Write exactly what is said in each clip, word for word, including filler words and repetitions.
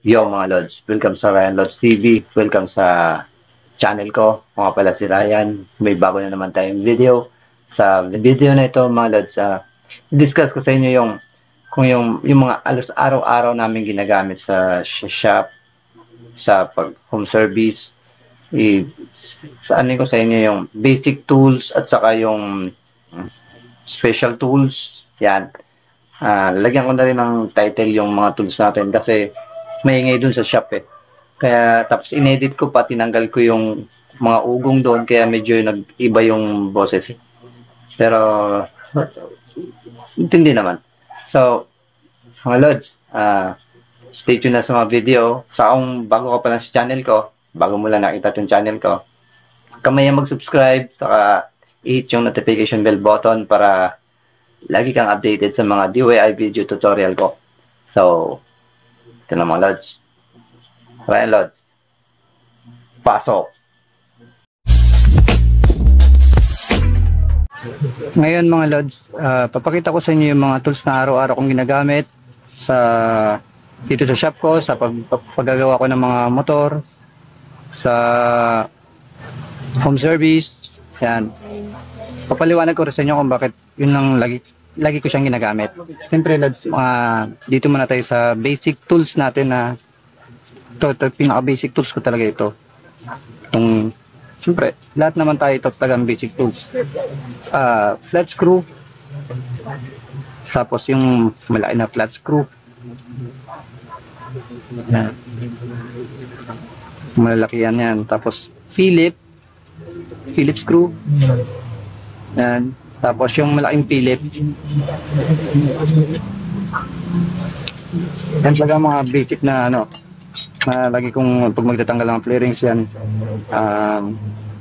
Yo mga Lods, welcome sa Ryan Lods T V, welcome sa channel ko. Ako nga pala si Ryan, may bago na naman tayong video. Sa video na ito mga Lods, uh, discuss ko sa inyo yung kung yung, yung mga alos araw-araw namin ginagamit sa shop, sa pag home service. I, saan ko sa inyo yung basic tools at saka yung special tools. Yan. Uh, lagyan ko na rin ng title yung mga tools natin kasi maingay dun sa shop eh. Kaya tapos inedit ko pa, tinanggal ko yung mga ugong doon kaya medyo nag-iba yung boses eh. Pero intindi naman. So, mga Lods, uh, stay tuned na sa mga video. Sa akong bago ka pa lang sa channel ko, bago mo lang nakita yung channel ko, kamaya mag-subscribe, saka i-hit yung notification bell button para lagi kang updated sa mga D I Y video tutorial ko. So, ito na mga Lods. Ryan Lods. Pasok. Ngayon mga Lods, uh, papakita ko sa inyo yung mga tools na araw-araw kong ginagamit sa dito sa shop ko, sa pag, paggagawa ko ng mga motor, sa home service. Yan. Papaliwanag ko rin sa inyo kung bakit yun lang lagi, lagi ko siyang ginagamit. Siyempre Lods, uh, dito muna tayo sa basic tools natin na ito, ito pinaka-basic tools ko talaga ito. Itong, siyempre, lahat naman tayo ito talagang basic tools. Uh, flat screw. Tapos yung malaki na flat screw. Yan. Malalaki yan yan. Tapos Philip. Philip screw. Yan. Tapos yung malaking Philip. Yan talaga mga basic na ano, na lagi kong pag magtatanggal ng flarings yan. Um,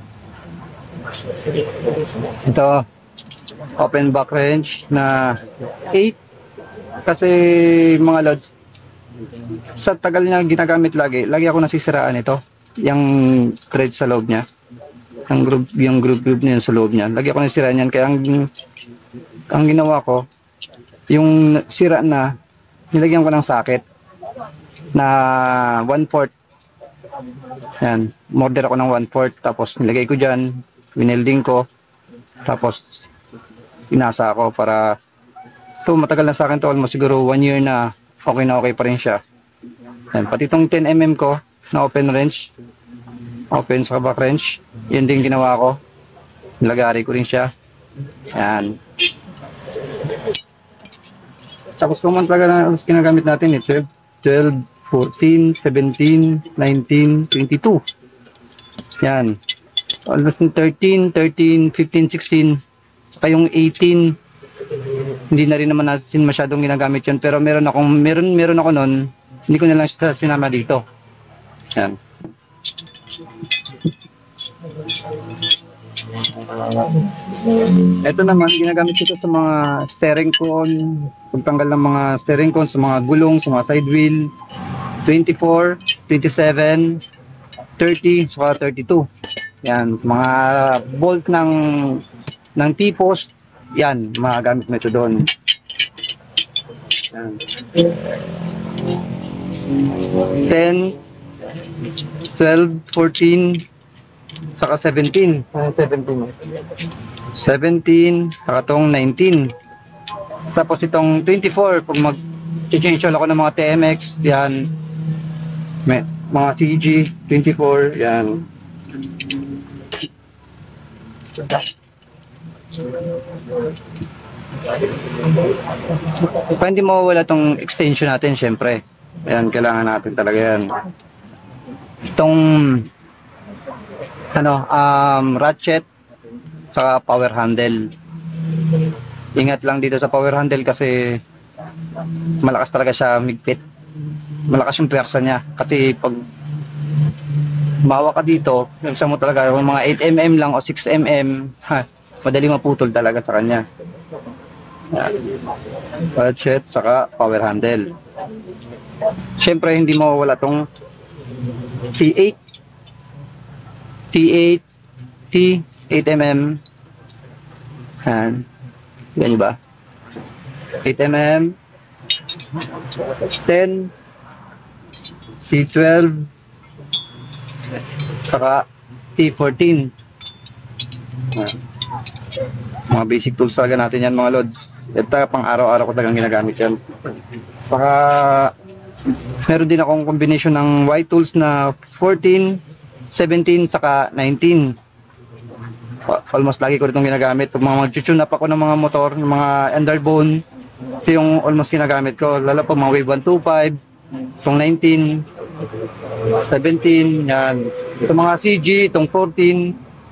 ito open back wrench na eight kasi mga Lods, sa tagal niya ginagamit lagi, lagi ako nasisiraan ito. Yung thread sa loob niya, yung groove, yung groove, groove niya sa loob niya, lagi ako nasisiraan yan. Kaya ang, ang ginawa ko, yung sira na, nilagyan ko ng socket na one fourth. Yan, order ako ng one fourth, tapos nilagay ko dyan, winelding ko, tapos inasa ako para ito, matagal na sa akin to, almost siguro one year na okay na okay pa rin siya. Yan, pati itong ten millimeter ko na open wrench, open sa back wrench, yun din ginawa ko, nilagari ko rin siya. Yan. Tapos kung man talaga na ginagamit natin, eh, twelve, fourteen, seventeen, nineteen, twenty-two. Yan. Almost thirteen, thirteen, fifteen, sixteen. Saka yung eighteen, hindi na rin naman natin masyadong ginagamit yun. Pero meron akong, meron, meron ako nun, hindi ko na lang siya sinama dito. Yan. Ito naman, ginagamit ito sa mga steering cone, pagtanggal ng mga steering cone, sa mga gulong, sa mga side wheel, twenty-four, twenty-seven, thirty, saka thirty-two. Yan, mga bolt ng ng T-post, yan, mga gamit mo ito doon. Yan. ten, twelve, fourteen, saka seventeen. seventeen. seventeen, saka itong nineteen. Tapos itong twenty-four, pag mag-change ako ng mga T M X, yan, may, mga C G, twenty-four, yan. Pa hindi mawawala itong extension natin, syempre. Ayan, kailangan natin talaga yan. Itong ano, um, ratchet sa power handle. Ingat lang dito sa power handle kasi malakas talaga siya migpit. Malakas yung pwersa niya kasi pag bawa ka dito, nagsa mo talaga yung mga eight millimeter lang o six millimeter, ha, madali maputol talaga sa kanya. Ratchet saka power handle. Siyempre hindi mawawala tong T eight, T eight, T eight millimeter. Han. Yan ba? eight millimeter, ten, C twelve, saka T fourteen. Yan. Mga basic tools talaga natin yan mga lods. Ito pang araw-araw ko talagang ginagamit yan. Saka meron din akong combination ng Y tools na fourteen, seventeen, saka nineteen. Almost lagi ko itong ginagamit. Pag mga mag-tune up ako ng mga motor, ng mga underbone, ito yung almost ginagamit ko. Lalo po mga Wave one twenty-five, itong nineteen, seventeen, yan. Itong mga C G, itong fourteen,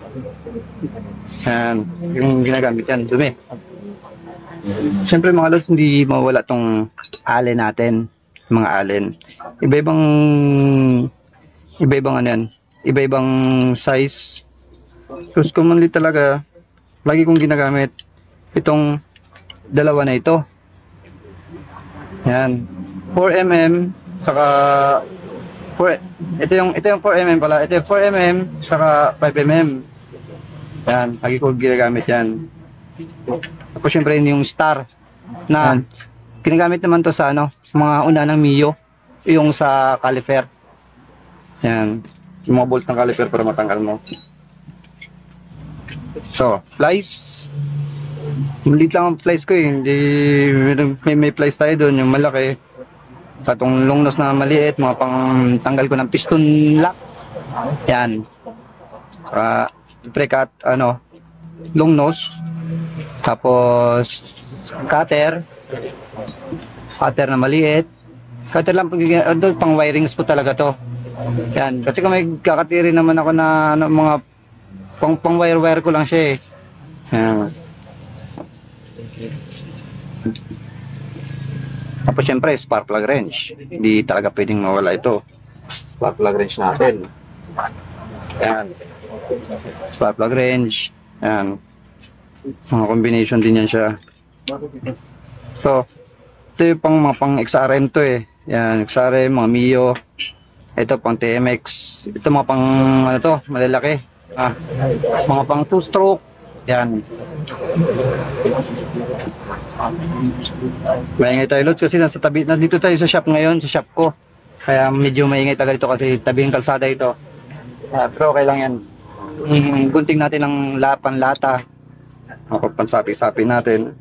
yan. Yung ginagamit yan, dumi. Siyempre mga lods, hindi mawala itong allen natin. Mga allen. Iba-ibang, iba-ibang ano yan. Iba-ibang size. Terus commonly talaga, lagi kong ginagamit itong dalawa na ito. Yan. four millimeter, saka four, ito yung ito yung four millimeter pala. Ito yung four millimeter, saka five millimeter. Yan, lagi ko ginagamit yan. Tapos syempre yung star na ginagamit naman to sa ano, sa mga una ng Mio, yung sa caliper. Yan, yung mga bolt ng caliper para matanggal mo. So, plies. Maliit lang ang plies ko eh. Hindi, may, may plies tayo doon, yung malaki. Patong long nose na maliit, mga pang tanggal ko ng piston lock. Yan. Uh, pre-cut, ano, long nose. Tapos, cutter. Cutter na maliit. Cutter lang, pang, pang wirings ko talaga to. Yan. Kasi kung may kakatiri naman ako na ano, mga pang pang wire wire ko lang siya eh. Yan. Tapos syempre spark plug wrench. Hindi talaga pwedeng mawala ito. Spark plug wrench natin. Yan. Spark plug wrench. Yan. Mga combination din yan siya. So, ito yung pang mga pang X R M to eh. Yan, X R M, mga Mio. Ito pang T M X. Ito mga pang ano to, malalaki. Ah, mga pang two stroke. Yan. Maingay tayo lods kasi nasa tabi, nandito tayo sa shop ngayon, sa shop ko. Kaya medyo maingay tayo dito kasi tabi ng kalsada ito. Ah, pero okay lang yan. Mm, gunting natin ng lapan lata. Ako pansapi-sapi natin.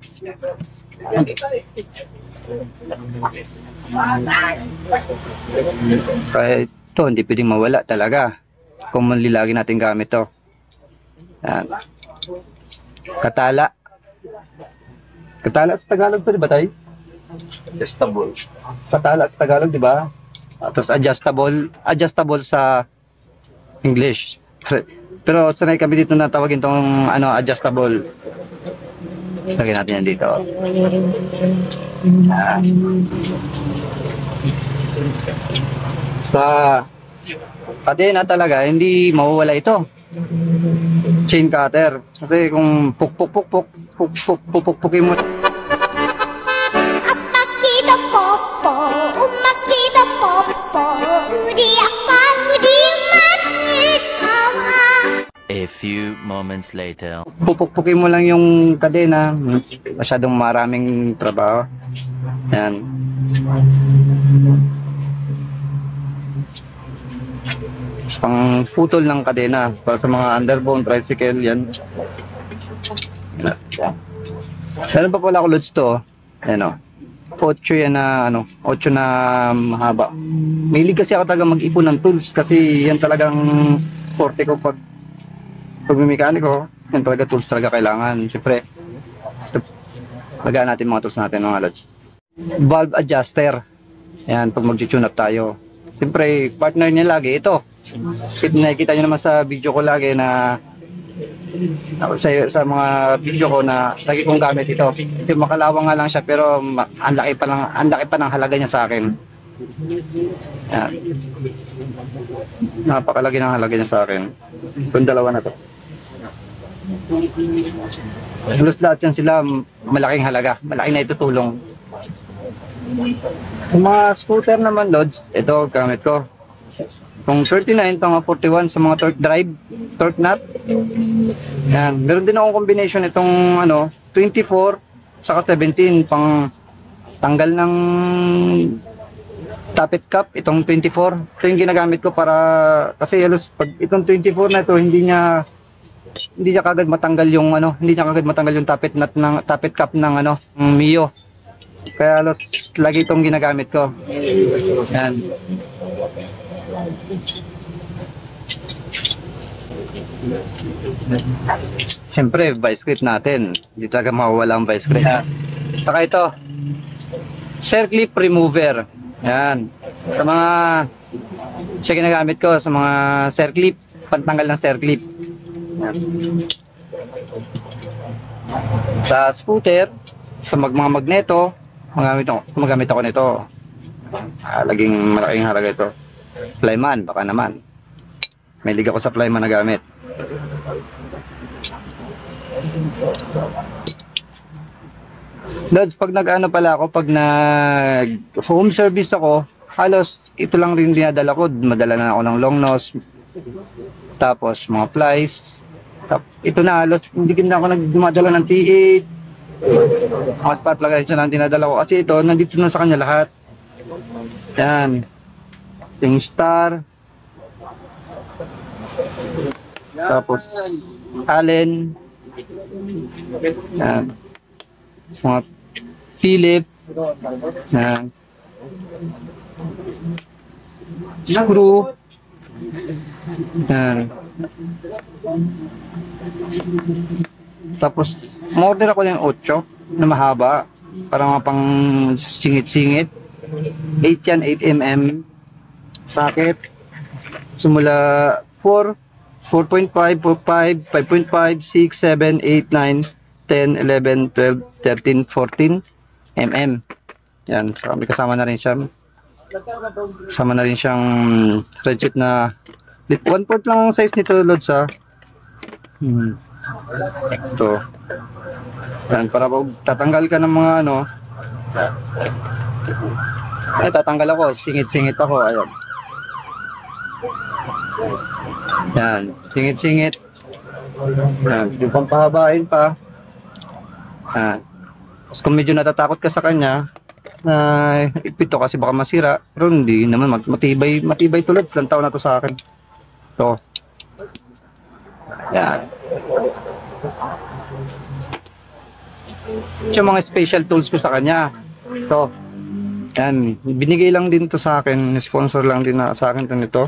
Kaya ito hindi pwedeng mawala talaga. Commonly lagi natin gamit to. Yan. Katala. Katala sa Tagalog to, di ba tayo? Adjustable. Katala sa Tagalog, di ba? Tapos adjustable, adjustable sa English. Pero sanay kami dito na tawagin tong ano, adjustable. Lagyan natin yan dito. Yan. Sa kadena talaga, hindi mawawala ito. Chain cutter. Kasi kung puk puk puk puk puk puk puk puk pukin mo. Apakita popo, umakita popo, udi apa udi masitawa. A few moments later. Pupukpukin mo lang yung kadena. Masyadong maraming trabaho. Yan. Pang putol ng kadena para sa mga underbone, tricycle, yan. Yan. Meron pa pala ako loads to. Yan o. Ocho yan na, ano, ocho na mahaba. Mahilig kasi ako talaga mag-ipon ng tools kasi yan talagang forte ko pag pagmimekaniko. Yan talaga tools talaga kailangan. Siyempre, lagaan natin mga tools natin mga loads. Valve adjuster. Yan, pag mag-tune up tayo. Siyempre, partner niya lagi ito. Nakikita nyo naman sa video ko lagi na sa, sa mga video ko na lagi kong gamit ito. Ito makalawang nga lang siya pero ang laki pa, lang, ang laki pa ng halaga niya sa akin. Yan. Napakalaki ng halaga niya sa akin. Itong dalawa na to. Halos lahat yan sila malaking halaga. Malaki na itutulong. Yung mga scooter naman loads, ito gamit ko. Kung thirty-nine, ito nga forty-one sa mga torque drive, torque nut. Yan. Meron din akong combination itong ano, twenty-four saka seventeen pang tanggal ng tappet cup, itong twenty-four. Ito yung ginagamit ko para, kasi halos pag itong twenty-four na ito, hindi niya hindi niya kagad matanggal yung ano, hindi niya kagad matanggal yung tappet nut ng tappet cup ng ano, ng Mio. Kaya halos lagi itong ginagamit ko. Yan. Siyempre, vice grip natin. Hindi talaga mawawala ang vice grip. Saka ito, circlip remover. Yan. Sa mga siya ginagamit ko sa mga circlip, pantanggal ng circlip. Yan. Sa scooter, sa mag mga magneto, magamit ako, gumagamit ako nito. Ah, laging malaking halaga ito. Flyman, baka naman. May liga ko sa Flyman na gamit. Lods, pag nag-ano pala ako, pag nag-home service ako, halos ito lang rin dinadala ko. Madala na ako ng long nose, tapos mga flies. Tap, ito na halos, hindi na ako nagdumadala ng T eight. Mga spot plug ito na dinadala ko. Kasi ito, nandito na sa kanya lahat. Yan. Yung star. Tapos, Allen. Yan. Mga Philip. Yan. Screw. Yan. Tapos, umorder ako ng eight na mahaba. Para mga pang singit-singit. eight yan, eight millimeter. Socket. Simula four, four point five, four point five, five point five, six, seven, eight, nine, ten, eleven, twelve, thirteen, fourteen millimeter. Yan, so may kasama na rin siya. Kasama na rin siyang ratchet na one fourth lang ang size nito, Lods, ha. Hmm. Ito. Yan, para pag tatanggal ka ng mga ano, ay tatanggal ako, singit-singit ako, ayun. Yan, singit-singit. Yan, yung pampahabain pa. Yan. Tapos kung medyo natatakot ka sa kanya, na ipito kasi baka masira, pero hindi naman, matibay, matibay tulad, ilang taon na to sa akin. Ito. Yan. Yung mga special tools ko sa kanya. Ito. Yan, binigay lang din to sa akin, sponsor lang din na sa akin to nito.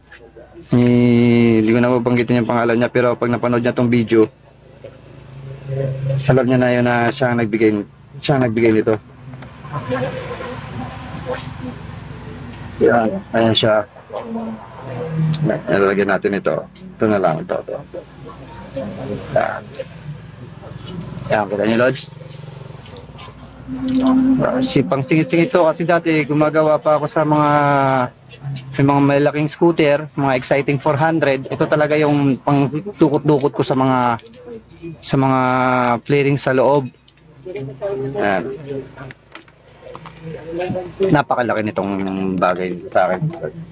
Hindi ko na mabanggitin yung pangalan niya, pero pag napanood niya tong video, alam niya na yun na siya ang nagbigay, siya ang nagbigay nito. Yan, ayan siya. Nalagyan natin ito. Ito na lang, ito. ito. Yan. Yan, kita niyo, Lods. Si pang singit-singit ito kasi dati gumagawa pa ako sa mga may mga malaking scooter, mga exciting four hundred. Ito talaga yung pang dukot-dukot ko sa mga sa mga flaring sa loob. Yan. Napakalaki nitong bagay sa akin.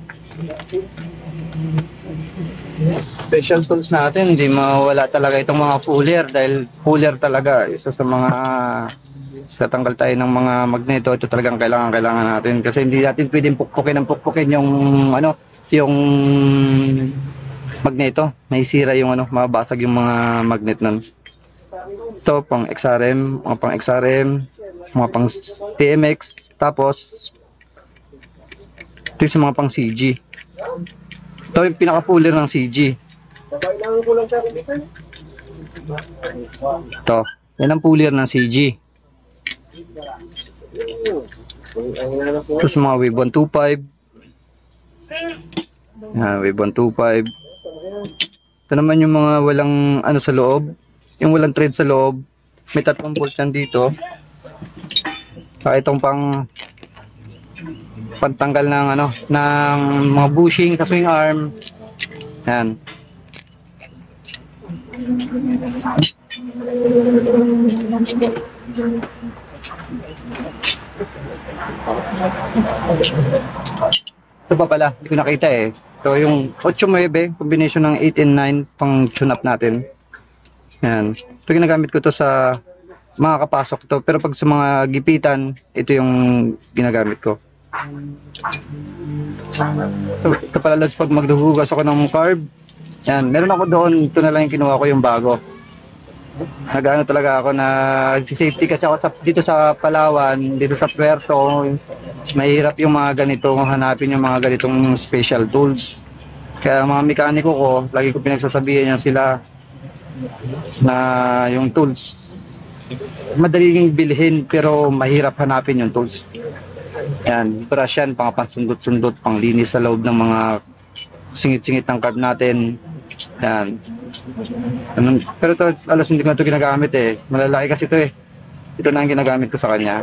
Special tools natin, hindi mawala talaga itong mga fuller dahil fuller talaga isa sa mga sa tanggal tayo ng mga magneto. Ito talagang kailangan kailangan natin kasi hindi natin pwedeng pukpukin ng pukpukin yung ano, yung magneto. May sira yung ano, mabasag yung mga magnet nun. Ito pang X R M, mga pang X R M, mga pang T M X, tapos ito yung mga pang C G. Ito yung pinaka-fuller ng C G. Ito, yan ang fuller ng C G. Tapos mga Wave one twenty-five. Yan, Wave one twenty-five. Ito naman yung mga walang ano sa loob, yung walang thread sa loob. May tatlong bolt yan dito. Saka itong pang pantanggal ng ano, ng mga bushing sa swing arm. Yan. Ito pa pala, hindi ko nakita eh. So yung eight nine combination ng eight and nine pang tune up natin. Yan. Ito ginagamit ko to sa mga kapasok to, pero pag sa mga gipitan, ito yung ginagamit ko. So, ito pala lods, pag magduhugas ako ng carb, yan, meron ako doon, ito na lang yung kinuha ko, yung bago. Nag-ano talaga ako na safety kasi ako sa, dito sa Palawan, dito sa Puerto, mahirap yung mga ganito, hanapin yung mga ganitong special tools. Kaya mga mekaniko ko, lagi ko pinagsasabihan yan sila na yung tools, madaling bilhin pero mahirap hanapin yung tools. Yan, brush yan, pang pansundot-sundot, pang linis sa loob ng mga singit-singit ng carb natin. Yan. Anong, pero ito, alas hindi ko na ito ginagamit eh. Malalaki kasi ito eh. Ito na ang ginagamit ko sa kanya.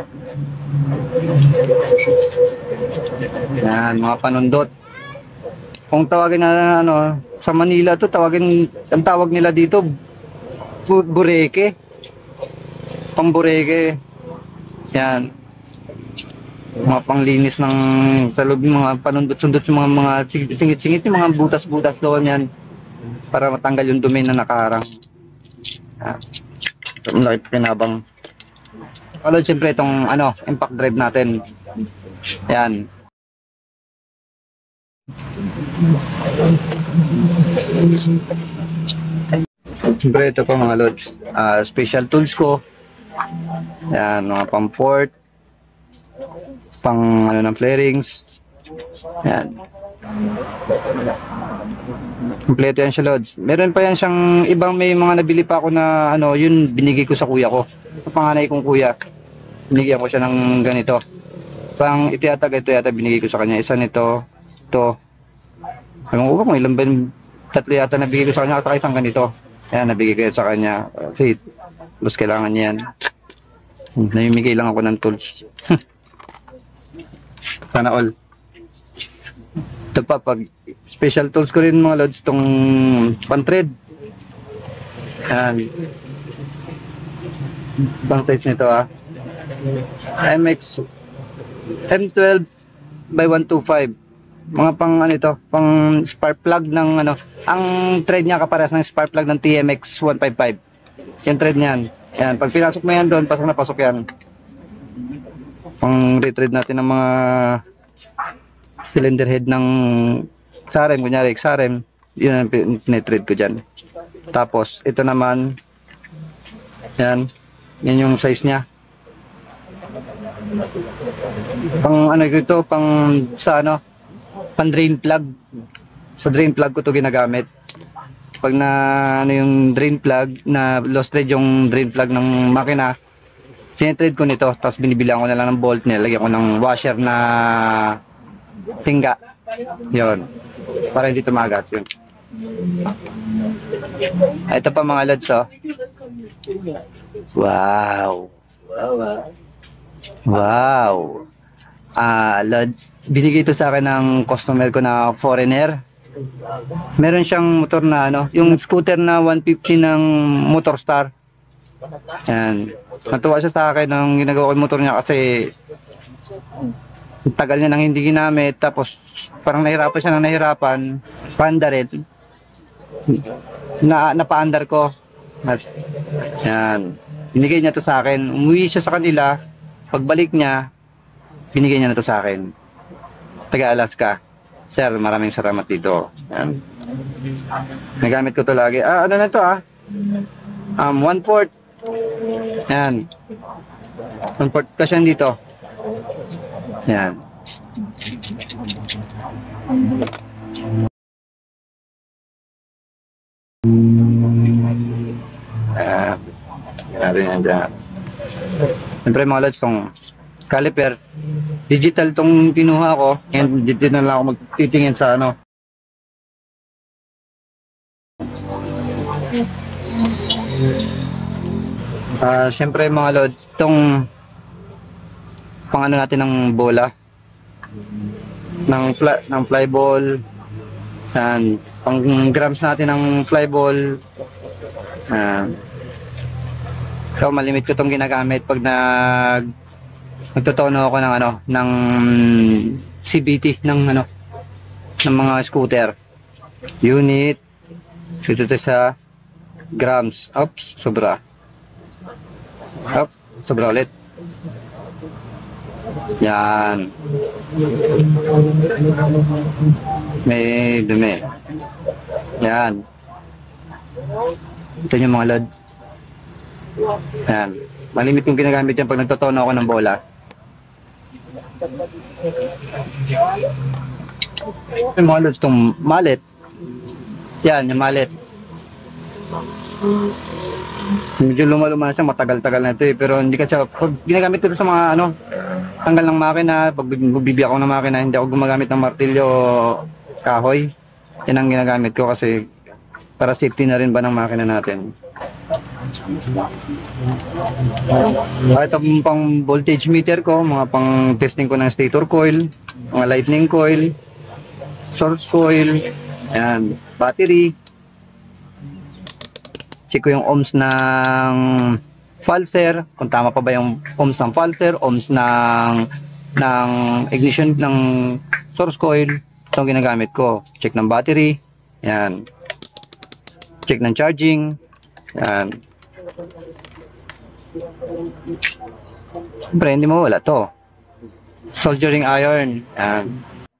Yan, mga panundot. Kung tawagin na ano, sa Manila to tawagin, ang tawag nila dito, bu bureke. Pambureke. Yan. Mga panglinis ng sa loob, mga panundot-sundot, yung mga, mga singit-singit, yung mga butas-butas doon yan. Para matanggal yung dumi na nakaharang. Ah, malaki pinabang. Follow siyempre itong ano, impact drive natin. Yan. Siyempre ito pa mga lods. Uh, special tools ko. Yan, mga pang port. Pang ano ng flarings. Yan. Kompleto yan siya lods. Meron pa yan siyang ibang, may mga nabili pa ako na ano, yun binigay ko sa kuya ko. Sa panganay kong kuya. Binigyan ko siya ng ganito. Pang ito yata, ito yata binigay ko sa kanya. Isa nito, ito. Ewan ko ba kung ilan ba, tatlo yata nabigay ko sa kanya, at isang ganito. Ayan, nabigay ko yan sa kanya. Kasi, mas kailangan niya yan. Namimigay lang ako ng tools. Sana all. Ito pa, pag special tools ko rin mga lods, itong pan-thread. Ayan. Bang size nito ah. M X M twelve by one twenty-five. Mga pang ano ito, pang spark plug ng ano. Ang thread niya kapares ng spark plug ng T M X one fifty-five. Yung thread niyan. Ayan, pag pinasok mo yan doon, pasok na pasok yan. Pang retread natin ng mga cylinder head ng Xarem, kunyari Xarem, yun ang pinetread ko dyan. Tapos ito naman, yan, yan yung size nya. Pang ano ito, pang sa ano, pang drain plug. Sa drain plug ko to ginagamit. Pag na ano yung drain plug, na lost thread yung drain plug ng makina, sinetrade ko nito, tapos binibilang ko na lang ng bolt, nilagyan ko ng washer na tingga. Yun. Para hindi tumagas yun. Ito pa mga lods, oh. Wow. Wow. Ah, lods, binigay ito sa akin ng customer ko na foreigner. Meron siyang motor na ano, yung scooter na one fifty ng Motorstar. Yan. Natuwa siya sa akin nung ginagawa ko yung motor niya kasi tagal niya nang hindi ginamit, tapos parang nahirapan siya nang nahirapan, paanda rin. Na, napaandar ko. Yan. Binigay niya to sa akin. Umuwi siya sa kanila. Pagbalik niya, binigay niya na to sa akin. Taga Alaska. Sir, maraming salamat dito. Yan. Nagamit ko to lagi. Ah, ano na to ah? Um, one fourth. Yan. One fourth kasi yan dito. Yan. Ah, narin yan dyan. Siyempre mga lods, tong caliper, digital tong kinuha ko. And dito na lang ako magtitingin sa ano. Ah, siyempre mga lods, itong pang ano natin ng bola, ng fly, ng fly ball, yan, pang grams natin ng fly ball. Ah, so malimit ko itong ginagamit pag nag nagtotono ako ng ano, ng C B T ng ano, ng mga scooter. Unit, ito to sa grams. Oops, sobra. Up, sobra ulit. Yan. May dumi. Yan. Ito yung mga lods. Yan. Malimit yung ginagamit yan pag nagtotono ako ng bola. Yung mga lods, itong mallet. Yan, yung mallet. Medyo luma-luma na siya, matagal-tagal na ito eh. Pero hindi kasi, pag ginagamit ito sa mga ano, tanggal ng makina, pag bibiyak ako ng makina, hindi ako gumagamit ng martilyo o kahoy. Yan ang ginagamit ko kasi para safety na rin ba ng makina natin. Ah, ito pang voltage meter ko, mga pang testing ko ng stator coil, mga lightning coil, source coil, ayan, battery. Check ko yung ohms ng pulser, kung tama pa ba yung ohms ng pulser, ohms ng ng ignition ng source coil. Ito ang ginagamit ko. Check ng battery, ayan. Check ng charging, ayan. Siyempre, hindi mo wala to. Soldering iron. Yan.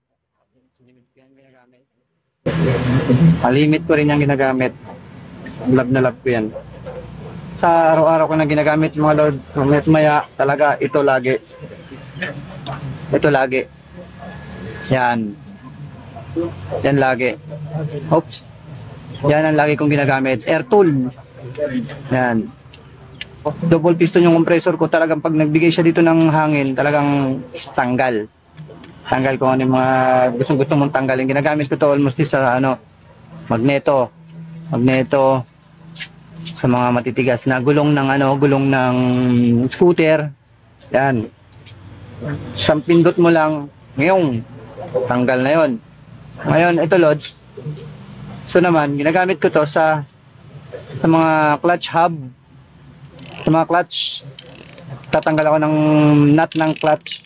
Limit ko rin yung ginagamit. Love na love ko yan. Sa araw-araw ko na ginagamit mga lord, mamaya maya talaga ito lagi. Ito lagi. Yan. Yan lagi. Oops. Yan ang lagi kong ginagamit. Air tool. Yan. Double piston yung compressor ko, talagang pag nagbigay siya dito ng hangin, talagang tanggal. Tanggal kung ano yung mga gustong-gusto mong tanggalin. Ginagamit ko to almost sa ano, magneto. Magneto sa mga matitigas na gulong ng ano, gulong ng scooter. Yan. Isang pindot mo lang, ngayon, tanggal na yon. Ngayon, ito lods. So naman, ginagamit ko to sa sa mga clutch hub. Sa mga clutch, tatanggal ako ng nut ng clutch.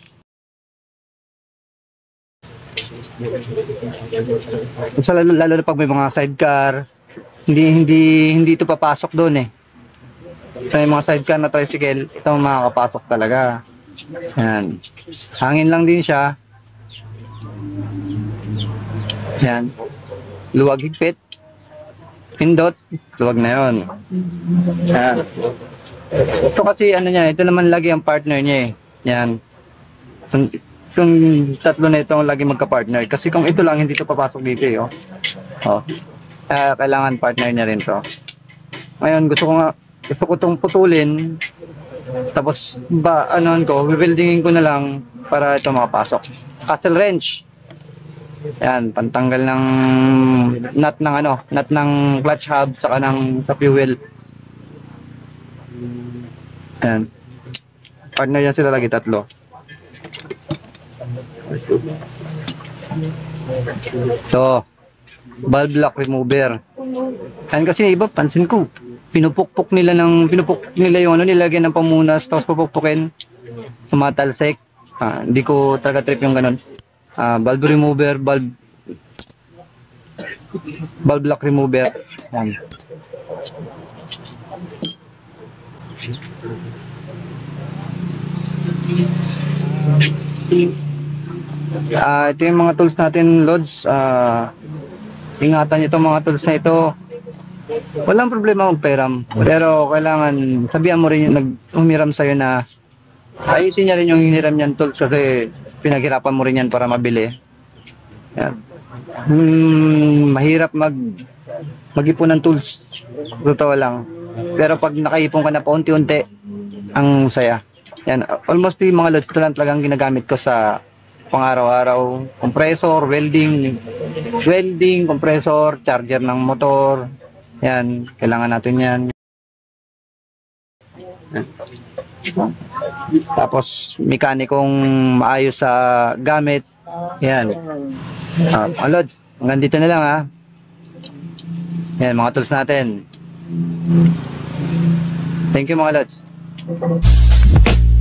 Sa lalo, lalo na pag may mga sidecar, hindi hindi hindi ito papasok doon eh. Sa may mga sidecar na tricycle, ito makakapasok talaga. Yan. Hangin lang din siya. Yan. Luwag higpit. Pindot, luwag na yon. Yan. Ito kasi ano niya, ito naman lagi ang partner niya eh. Yan. Kung, kung tatlo na ito lagi magka-partner. Kasi kung ito lang, hindi ito papasok dito eh. Oh. Oh. Kaya kailangan partner niya rin to. Ngayon, gusto ko nga, gusto ko itong putulin. Tapos, ba, anoan ko, rebuildingin ko na lang para ito makapasok. Castle wrench. Yan, pantanggal ng nut ng ano, nut ng clutch hub saka ng sa fuel. Yan. Partner yan sila lagi, tatlo. So, valve lock remover. Yan kasi iba, pansin ko, pinupukpok nila ng, pinupukpok nila yung ano, nilagyan ng pamunas, tapos pupukpukin, tumatalsik. Ah, hindi ko talaga trip yung ganun. Ah, valve remover, valve, valve lock remover. Yan. Ah, ito yung mga tools natin, lods. Ah, ingatan itong mga tools na ito. Walang problema magperam, pero kailangan sabihan mo rin yung nag-umiram sa'yo na ayusin niya rin yung hiniram niyan tools kasi pinaghirapan mo rin yan para mabili. Yan. Hmm, mahirap mag mag-ipon ng tools. Totoo lang. Pero pag nakaipon ka na paunti-unti, ang saya. Yan, almost yung mga lods ito lang talagang ginagamit ko sa pang-araw-araw. Compressor, welding, welding, compressor, charger ng motor. Yan, kailangan natin yan. Yan. Tapos, mekanikong maayos sa gamit. Yan. Ah, mga lods, hanggang dito na lang ha. Yan, mga tools natin. Thank you mga lods.